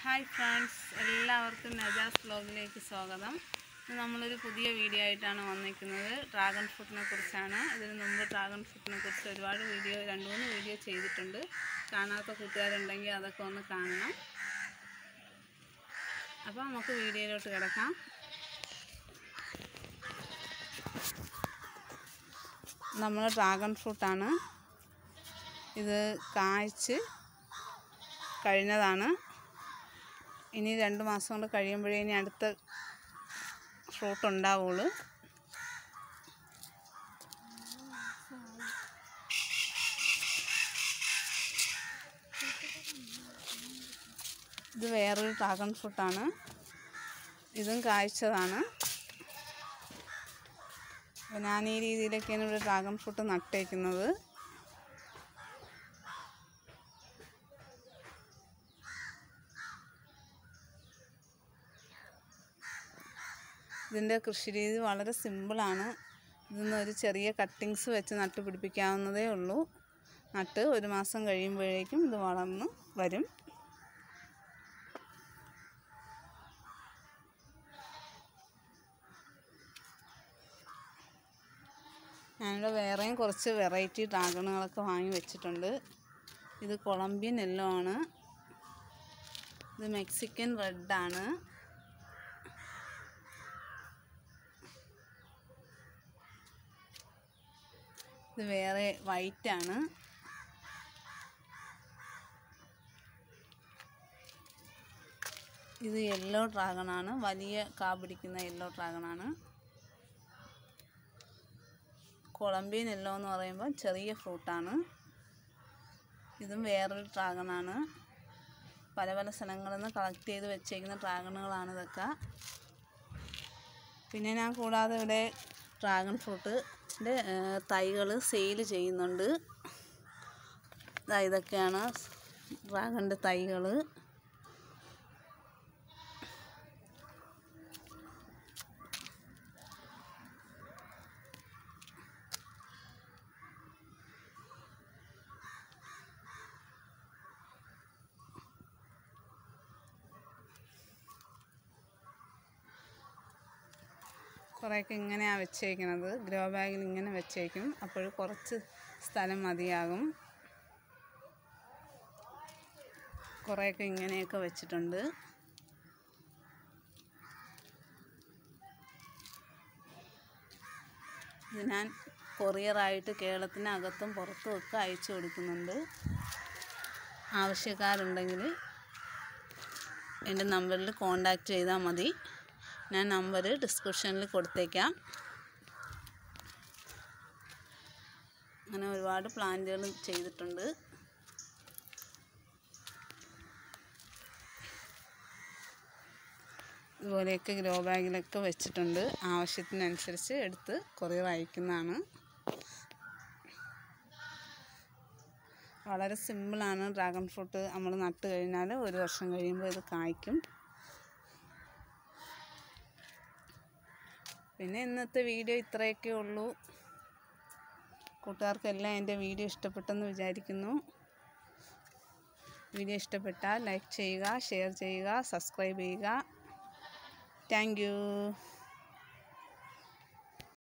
Hi friends, എല്ലാവർക്കും നജാസ് വ്ലോഗിലേക്ക് സ്വാഗതം. നമ്മളൊരു പുതിയ വീഡിയോ ആയിട്ടാണ് വന്നിരിക്കുന്നത്. ഡ്രാഗൺ ഫ്രൂട്ടിനെ കുറിച്ചാണ്. ഇതിന് മുമ്പ് ഡ്രാഗൺ ഫ്രൂട്ടിനെ കുറിച്ച് ഒരുപാട് രണ്ട് മൂന്ന് വീഡിയോ ചെയ്തിട്ടുണ്ട്. കാണാത്ത കൂട്ടുകാരുണ്ടെങ്കിൽ അതൊക്കെ ഒന്ന് കാണണം. അപ്പോൾ നമുക്ക് വീഡിയോയിലോട്ട് കിടക്കാം. നമ്മൾ ഡ്രാഗൺ ഫ്രൂട്ടാണ്. ഇത് കായ്ച്ച് കഴിഞ്ഞതാണ്. ഇനി 2 മാസം കൊണ്ട് കഴിയുമ്പോഴേ ഇനി അടുത്ത ഫ്രൂട്ട് ഉണ്ടാവുള്ളൂ. ഇത് വേറൊരു ഡ്രാഗൺ ഫ്രൂട്ടാണ്. ഇതും കായ്ച്ചതാണ്. ഞാൻ ഈ രീതിയിലൊക്കെയാണ് ഇവിടെ ഡ്രാഗൺ ഫ്രൂട്ട് നട്ടേക്കുന്നത്. ഇതിൻ്റെ കൃഷിരീതി വളരെ സിമ്പിളാണ്. ഇതിന്നൊരു ചെറിയ കട്ടിങ്സ് വെച്ച് നട്ട് പിടിപ്പിക്കാവുന്നതേ ഉള്ളൂ. നട്ട് 1 മാസം കഴിയുമ്പോഴേക്കും ഇത് വളർന്ന് വരും. ഞാനിവിടെ വേറെയും കുറച്ച് വെറൈറ്റി ഡ്രാഗണുകളൊക്കെ വാങ്ങി വെച്ചിട്ടുണ്ട്. ഇത് കൊളംബിയൻ യെല്ലോ ആണ്. ഇത് മെക്സിക്കൻ റെഡാണ്. ഇത് വേറെ വൈറ്റാണ്. ഇത് യെല്ലോ ഡ്രാഗണാണ്. വലിയ കാ പിടിക്കുന്ന യെല്ലോ ഡ്രാഗണാണ്. കൊളംബിയൻ യെല്ലോ എന്ന് പറയുമ്പോൾ ചെറിയ ഫ്രൂട്ടാണ്. ഇതും വേറൊരു ഡ്രാഗണാണ്. പല പല സ്ഥലങ്ങളിൽ നിന്ന് കളക്ട് ചെയ്ത് വെച്ചേക്കുന്ന ഡ്രാഗണുകളാണ് ഇതൊക്കെ. പിന്നെ ഞാൻ കൂടാതെ ഇവിടെ ഡ്രാഗൺ ഫ്രൂട്ടിൻ്റെ തൈകൾ സെയിൽ ചെയ്യുന്നുണ്ട്. ഇതൊക്കെയാണ് ഡ്രാഗണിൻ്റെ തൈകൾ. കുറേയൊക്കെ ഇങ്ങനെയാണ് വെച്ചേക്കുന്നത്. ഗ്രോ ബാഗിൽ ഇങ്ങനെ വെച്ചേക്കും. അപ്പോൾ കുറച്ച് സ്ഥലം മതിയാകും. കുറേയൊക്കെ ഇങ്ങനെയൊക്കെ വെച്ചിട്ടുണ്ട്. ഇത് ഞാൻ കൊറിയറായിട്ട് കേരളത്തിനകത്തും പുറത്തും ഒക്കെ അയച്ചു കൊടുക്കുന്നുണ്ട്. ആവശ്യക്കാരുണ്ടെങ്കിൽ എൻ്റെ നമ്പറിൽ കോൺടാക്റ്റ് ചെയ്താൽ മതി. ഞാൻ നമ്പർ ഡിസ്ക്രിപ്ഷനിൽ കൊടുത്തേക്കാം. അങ്ങനെ ഒരുപാട് പ്ലാന്റുകൾ ചെയ്തിട്ടുണ്ട്. ഇതുപോലെയൊക്കെ ഗ്രോ ബാഗിലൊക്കെ വെച്ചിട്ടുണ്ട്. ആവശ്യത്തിനനുസരിച്ച് എടുത്ത് കൊറിയർ അയക്കുന്നതാണ്. വളരെ സിമ്പിളാണ്. ഡ്രാഗൺ ഫ്രൂട്ട് നമ്മൾ നട്ട് കഴിഞ്ഞാൽ 1 വർഷം കഴിയുമ്പോൾ ഇത് കായ്ക്കും. പിന്നെ ഇന്നത്തെ വീഡിയോ ഇത്രയൊക്കെ ഉള്ളൂ. കൂട്ടുകാർക്കെല്ലാം എൻ്റെ വീഡിയോ ഇഷ്ടപ്പെട്ടെന്ന് വിചാരിക്കുന്നു. വീഡിയോ ഇഷ്ടപ്പെട്ടാൽ ലൈക്ക് ചെയ്യുക, ഷെയർ ചെയ്യുക, സബ്സ്ക്രൈബ് ചെയ്യുക. Thank U.